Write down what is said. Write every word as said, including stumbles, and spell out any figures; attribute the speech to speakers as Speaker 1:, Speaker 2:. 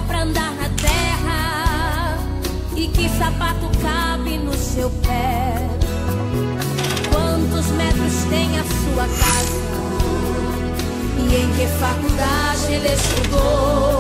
Speaker 1: pra andar na terra e que sapato cabe no seu pé. Quantos metros tem a sua casa e em que faculdade ele estudou?